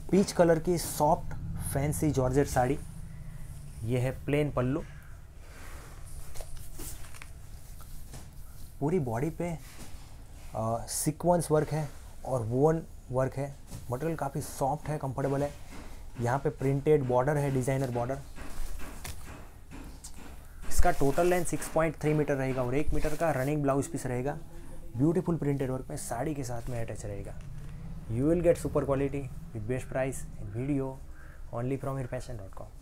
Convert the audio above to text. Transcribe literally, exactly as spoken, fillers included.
Peach colour की soft fancy georgette sari. ये है प्लेन पल्लू। पूरी बॉडी पे सीक्वेंस वर्क है और वुवन वर्क है। मटेरियल काफ़ी सॉफ्ट है, कंफर्टेबल है। यहाँ पे प्रिंटेड बॉर्डर है, डिज़ाइनर बॉर्डर। इसका total length six point three metre रहेगा और एक मीटर का रनिंग ब्लाउज पीस रहेगा। ब्यूटीफुल प्रिंटेड वर्क में साड़ी के साथ में अटैच रहेगा। You will get super quality with best price and video only from Hirfashion dot com.